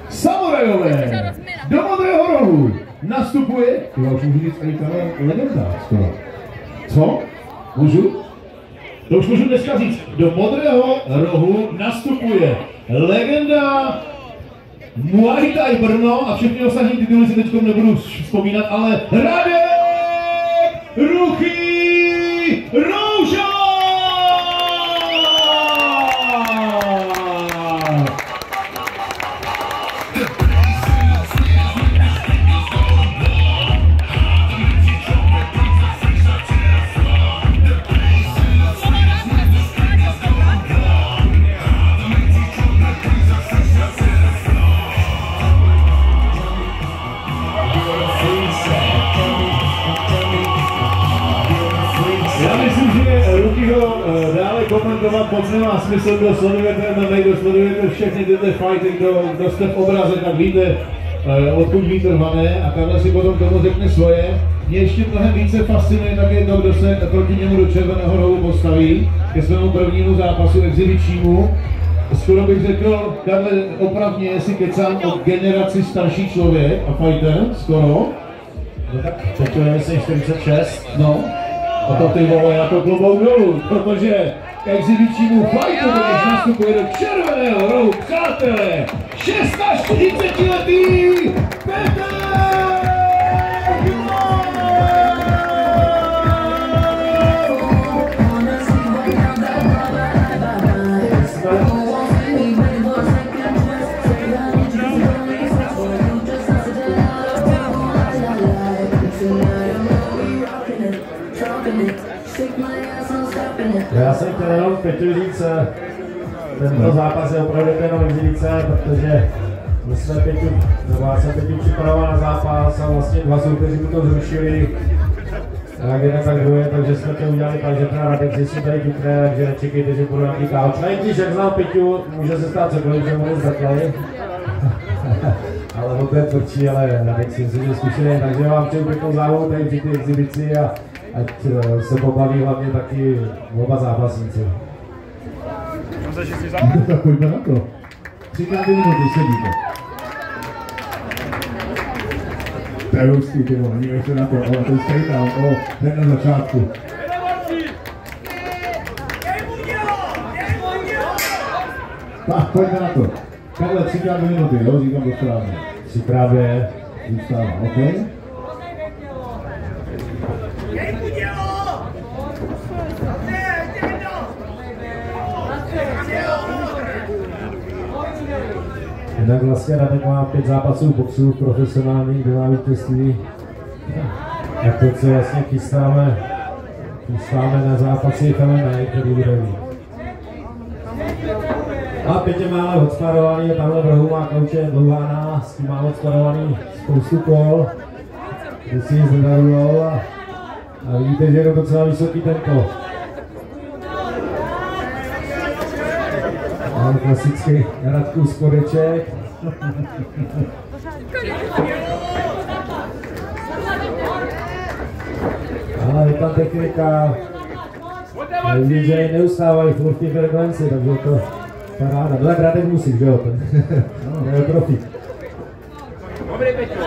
Samurajové do modrého rohu nastupuje, já už můžu říct ani legenda skoro. Co? Můžu? To už můžu dneska říct. Do modrého rohu nastupuje legenda Muay Thai Brno a všechny ostatní tituly si teď nebudu vzpomínat, ale Radek Ruchý Rouža! Komentovat moc nemá smysl, kdo sledujete MMA, kdo sledujete všechny tyto fighty, kdo jste v obraze, tak víte, odkud vítr vane a Karla si potom tomu řekne svoje. Mě ještě mnohem více fascinuje také to, kdo se proti němu do červeného rohu postaví ke svému prvnímu zápasu exibičnímu. Skoro bych řekl, Karle, opravně, jestli kecám o generaci starší člověk a fighter, skoro. No tak teď to je myslím 46. No, a to ty vole jako klobouk dolů, protože k exibičnímu fightu, když nastupuje do červeného rohu, přátelé, 46letý Petr! Já jsem chtěl jenom Peťu říct, tento zápas je opravdu jenom exibice, protože my jsme Peťu, nebo já jsem Peťu připravoval na zápas a vlastně dva soupeři mu to zrušili. Jak jeden tak druhý, takže jsme to udělali tak, že ten Radek si tady chytne, takže nečekejte, že budu nějaký káoč. Když jak znám Peťu, může se stát cokoliv, že mu nic zaklali. Ale on to je tvrdší, ale Radek si myslím, že zkušený, takže vám přeju pěknou zábavu tady při té exibici a ať se pobaví hlavně taky oba zápasníci. Tak pojďme na to. 3 minuty sedíte. To je hustý, ty vole, dívej se na to, ale to je straight hned na začátku. Tak, pojďme na to. Karle, 3x2 minuty, jo, říkám to správně. 3x2 zůstává, OK? Jinak vlastně Radek má 5 zápasů boxů profesionálních, 2 vítězství. Jak to, co jasně chystáme na zápasy MMA, který bude mít. A Petě má ale hodsparovaný, tamhle v rohu má kauče Dlouhána, s tím má hodsparovaný spoustu kol. Když si nic nedarujou a vidíte, že je to docela vysoký tempo. Máme klasický Radku Skoreček. Ale je tam technika. Vidím, že neustávají furt v frekvenci, takže je to paráda. No tak Radek musí, že jo? To je profík. Dobrý, Peťo.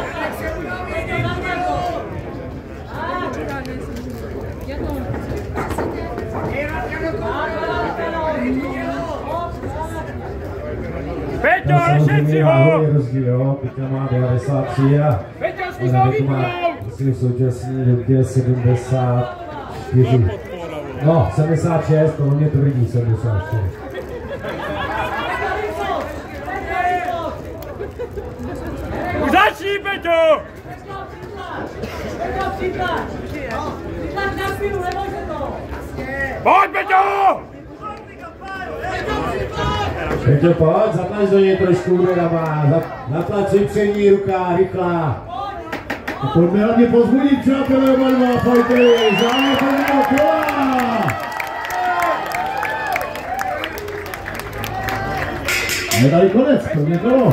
Peťo, nešetři ho! Peťo má 93 a Radek má v současné době 74. No, 76, to mě tvrdí 74. Už začni, Peťo! Pojď, Peťo! Peťo, pojď, zatlač do něj trošku úderama, natlač si přední ruka, rychlá. A pojďme hlavně pozbudit, přátelé, oba dva fajtery, závěrného kola! Je tady konec, první kolo.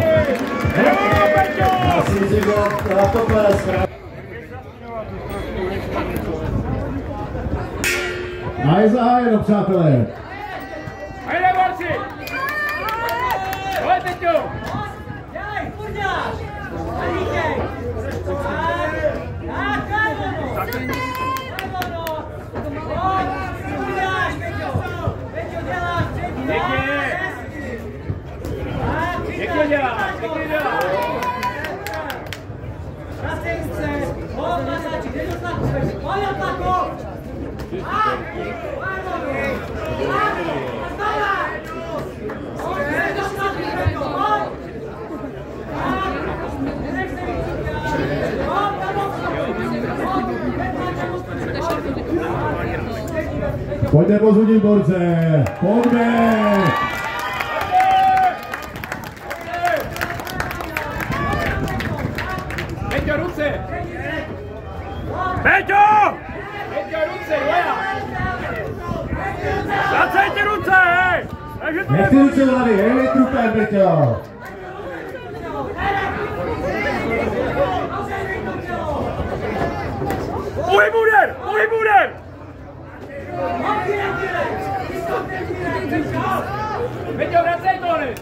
Já si myslím, že na to konec. A je zahájeno, přátelé. Hajde, borci! Pojď, Peťo! Pojďme pozvodit borce, pojďme! Peťo, ruce! Peťo! Peťo, ruce, Joja! Zacejte ruce, hej! Nechci ruce do hlavy, hej, trupem, Peťo! Uhyb úder! Uhyb úder! Peťo, vracej to hned!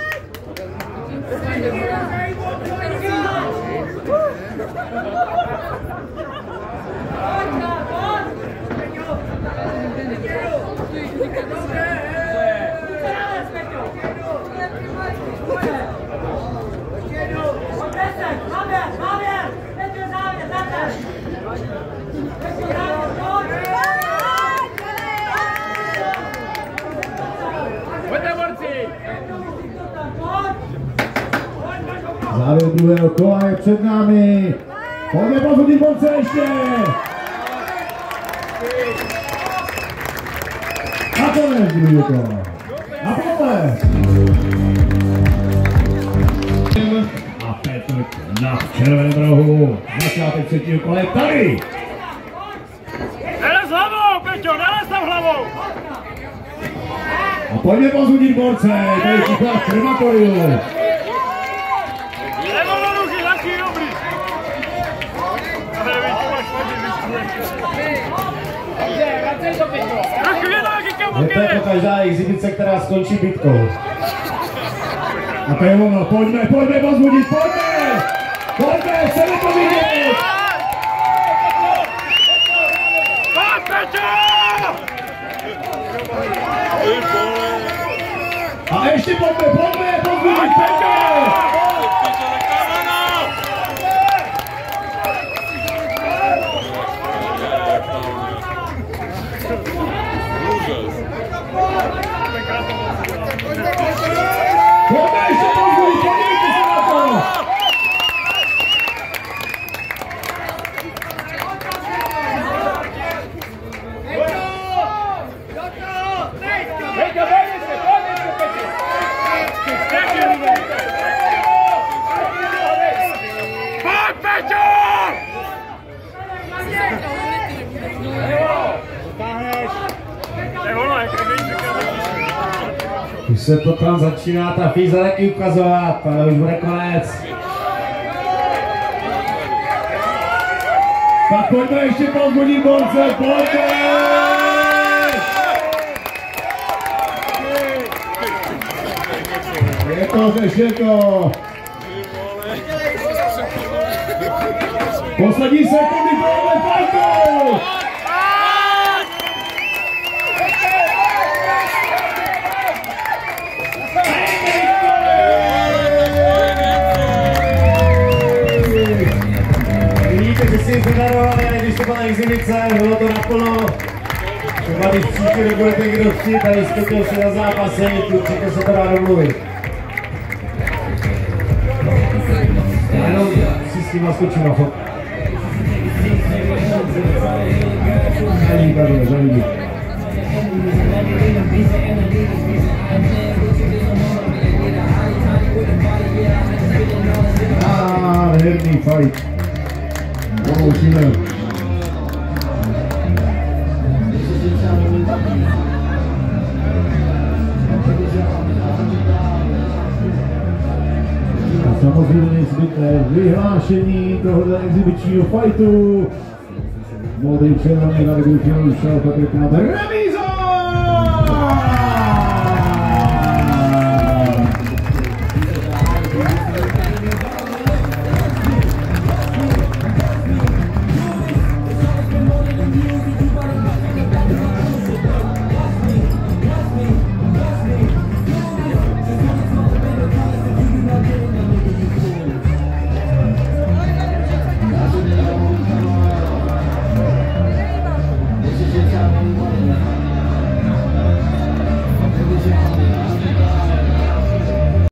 Závěr druhého kola je před námi. Pojďme pozvodit borce ještě. A konec druhého kola. A pojďme. A Petr na červeném rohu. Začátek třetího kola je tady. Nelez hlavou, Peťo, nelez tam hlavou. A pojďme pozvodit borce. Tady je příklad krematorium. Je to každá exibice, která skončí bitkou. A to je ono, pojďme pozvodit, pojďme! Pojďme, chceme to vidět! A ještě pojďme pozvodit, Peťo! Pojďme ještě pozvodit, podívejte se na to! Už se to tam začíná ta fíza taky ukazovat, ale už bude konec. Tak pojďme ještě pozvodit borce, pojďme! Je to, je to! Poslední sekundy tohohle fajtu! Vidíte, že si podarovali, ale když to byla exibice, bylo to naplno. Třeba když příště nebudete kdo chtít a jistotil se na zápasy, určitě se to dá domluvit. Já jenom si s tím naskočím na fot. Zajímavé. Nádherný fight. Použíme. A samozřejmě nezbytné vyhlášení tohoto exibičního fightu. Modrý červený na druhou finále šel Patrik na remíza!